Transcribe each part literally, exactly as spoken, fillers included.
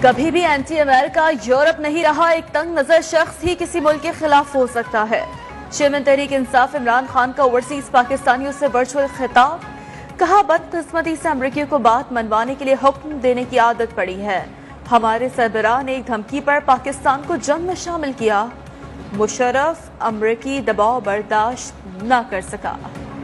कभी भी anti America Europe नहीं रहा एक तंग नजर शख्स ही किसी मुल्क के खिलाफ हो सकता है। चेयरमैन तहरीक इंसाफ इमरान खान का ओवरसीज पाकिस्तानियों से वर्चुअल खिताब, कहा बदकिस्मती से अमरीकियों को बात मनवाने के लिए हुक्म देने की आदत पड़ी है। हमारे सरबराह ने एक धमकी पर पाकिस्तान को जंग में शामिल किया। मुशर्रफ अमरीकी दबाव बर्दाश्त न कर सका।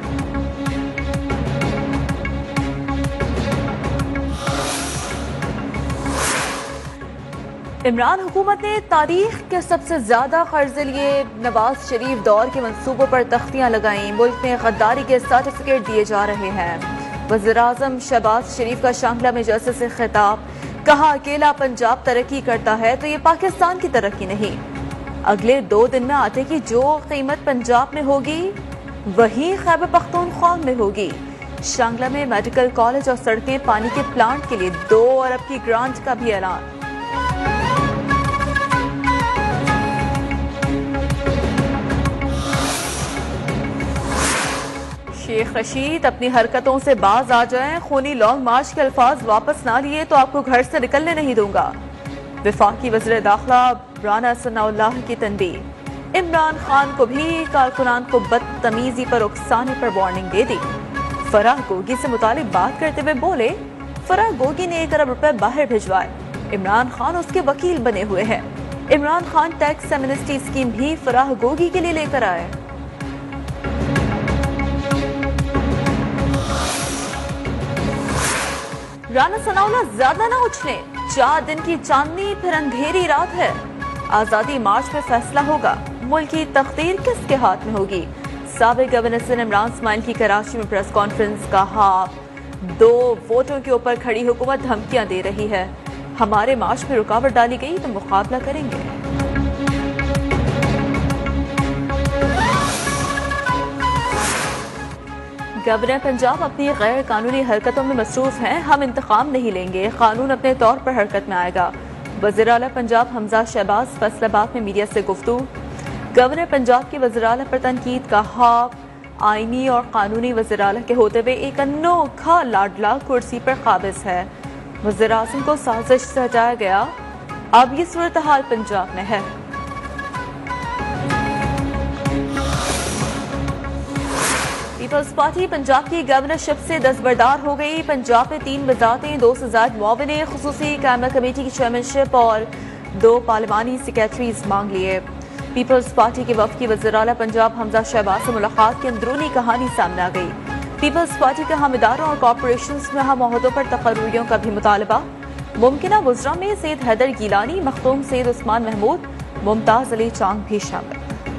इमरान हुकूमत ने तारीख के सबसे ज्यादा कर्जे लिए नवाज शरीफ दौर के मंसूबों पर तख्तियां लगाईं। मुल्क में गद्दारी के सर्टिफिकेट दिए जा रहे हैं। वज़ीर आज़म शहबाज शरीफ का शांगला में जलसे से खिताब, कहा अकेला पंजाब तरक्की करता है तो ये पाकिस्तान की तरक्की नहीं। अगले दो दिन में आटे की जो कीमत पंजाब में होगी वही खैबर पख्तूनख्वा में होगी। शांगला में मेडिकल कॉलेज और सड़कें पानी के प्लांट के लिए दो अरब की ग्रांट का भी ऐलान। शेख रशीद अपनी हरकतों से बाज आ जाएं, खूनी लॉन्ग मार्च के अल्फाज वापस ना लिए तो आपको घर से निकलने नहीं दूंगा। वफाकी वज़ीर दाखिला राना सनाउल्लाह की तनबीह, इमरान खान को भी कारकुनान को बदतमीजी पर उकसाने पर वार्निंग दे दी। फराह गोगी से मुतालिक बात करते हुए बोले, फराह गोगी ने एक अरब रुपए बाहर भिजवाए, इमरान खान उसके वकील बने हुए हैं। Imran Khan tax amnesty scheme भी फराह गोगी के लिए लेकर आए। राना सनाउल्लाह ज्यादा ना उछले, चार दिन की चांदनी फिर अंधेरी रात है। आजादी मार्च में फैसला होगा, मुल्क की तकदीर किसके हाथ में होगी। साबिक गवर्नर इमरान इस्माइल की कराची में प्रेस कॉन्फ्रेंस, कहा दो वोटों के ऊपर खड़ी हुकूमत धमकियां दे रही है। हमारे मार्च में रुकावट डाली गई तो मुकाबला करेंगे। गवर्नर पंजाब अपनी गैर कानूनी हरकतों में मसरूफ हैं, हम इंतकाम नहीं लेंगे, कानून अपने तौर पर हरकत में आएगा। वज़ीर आला पंजाब हमजा शहबाज फैसलाबाद में मीडिया से गुफ्तगू, गवर्नर पंजाब की वज़ीर आला पर तनकीद, कहा आईनी और कानूनी वज़ीर आला के होते हुए एक अनोखा लाडला कुर्सी पर काबिज है। वज़ीर आज़म को साजिश से हटाया गया, अब ये सूरत हाल पंजाब में है। पीपल्स पार्टी पंजाब की गवर्नरशिप से दस्तबरदार हो गई। पंजाब में तीन वजारतें, दो से ज्यादा मुआविने, खुसूसी कैबिनेट कमेटी की चेयरमैनशिप और दो पार्लिमानी सेक्रेटरीज मांग लिए। पीपल्स पार्टी के वफद की वज़ीर आला पंजाब हमजा शहबाज से मुलाकात की अंदरूनी कहानी सामने आ गई। पीपल्स पार्टी के हम इदारों और कॉरपोरेशंस में हम ओहदों पर तकर्रुरियों का भी मुतालबा। मुमकिना वज़रा में सैयद हैदर गिलानी, मखदूम सैयद उस्मान महमूद, मुमताज अली चांग भी शामिल।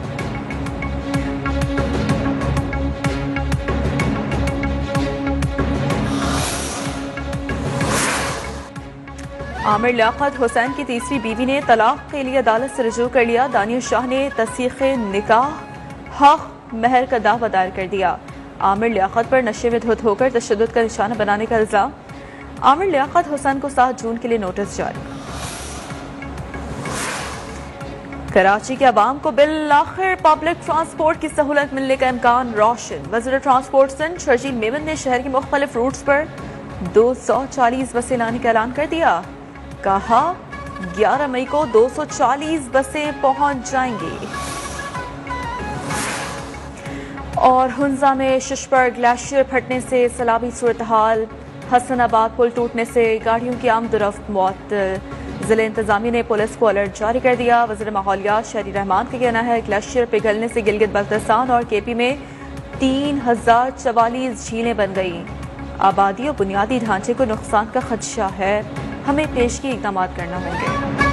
आमिर लियाकत हुसैन की तीसरी बीवी ने तलाक के लिए अदालत से रुजू कर लिया। दानिश शाह ने तस्दीक़ निकाह हक महर का दावा दायर कर दिया। आमिर लियाकत पर नशे में धुत होकर तशद्दुद का निशाना बनाने का इल्जाम। आमिर लियाकत हुसैन को सात जून के लिए नोटिस जारी। कराची के अवाम को बिल आखिर पब्लिक ट्रांसपोर्ट की सहूलत मिलने का इम्कान रोशन। वज़ीर ट्रांसपोर्ट सिंध शर्जील मेमन ने शहर के मुख्तलिफ रूट्स पर दो सौ चालीस बसें लाने का ऐलान कर दिया। कहा ग्यारह मई को दो सौ चालीस बसें पहुंच जाएंगी। और हुंजा में शिशपर ग्लेशियर फटने से सैलाबी सूरत हाल, हसनाबाद पुल टूटने से गाड़ियों की आमदोरफ्त मुअत्तल। जिले इंतजामिया ने पुलिस को अलर्ट जारी कर दिया। वज़ीर माहौलियात शहरी रहमान का कहना है ग्लेशियर पिघलने से गिलगित बल्तिस्तान और केपी में तीन हजार चवालीस झीलें बन गई। आबादी और बुनियादी ढांचे को नुकसान का खदशा है, हमें पेशगी इक़दाम करना होंगे।